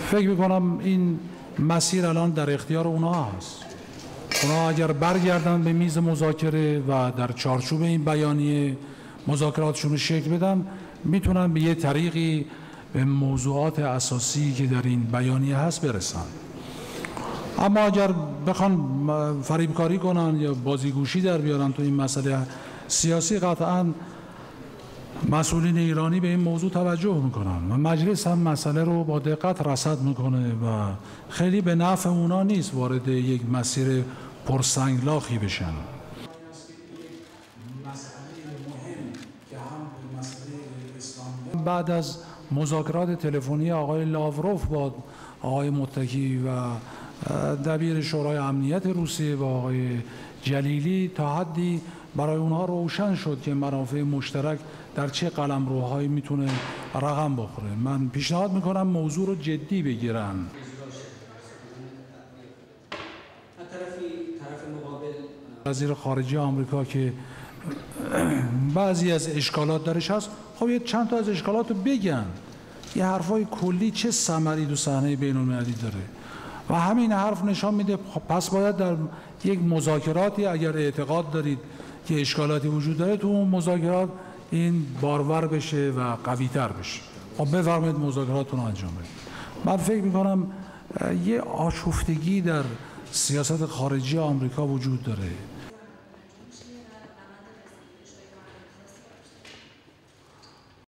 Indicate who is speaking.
Speaker 1: فکر میکنم این مسیر الان در اختیار اونها هست. اونها اگر برگردن به میز مذاکره و در چارچوب این بیانیه مذاکراتشون رو شکل بدن، میتونن به یه طریقی به موضوعات اساسی که در این بیانیه هست برسن. اما اگر بخوان فریبکاری کنن یا بازیگوشی در بیارن تو این مسئله سیاسی، قطعاً مسئولین ایرانی به این موضوع توجه میکنن و مجلس هم مسئله رو با دقت رصد میکنه و خیلی به نفع اونا نیست وارد یک مسیر پرسنگلاخی بشن. بعد از مذاکرات تلفنی آقای لاوروف با آقای متکی و دبیر شورای امنیت روسیه و آقای جلیلی تا حدی برای اونها روشن شد که منافع مشترک در چه قلمروهایی میتونه رقم بخوره. من پیشنهاد میکنم موضوع رو جدی بگیرن. وزیر خارجه آمریکا که بعضی از اشکالات درش هست، خب یه چند تا از اشکالات رو بگن. یه حرفای کلی چه ثمری تو صحنه بین‌المللی داره و همین حرف نشان میده پس باید در یک مذاکراتی اگر اعتقاد دارید که اشکالاتی وجود داره تو اون مذاکرات این بارور بشه و قوی‌تر بشه. خب بفرمایید مذاکراتتون رو انجام بدید. من فکر می‌کنم یه آشفتگی در سیاست خارجی آمریکا وجود داره.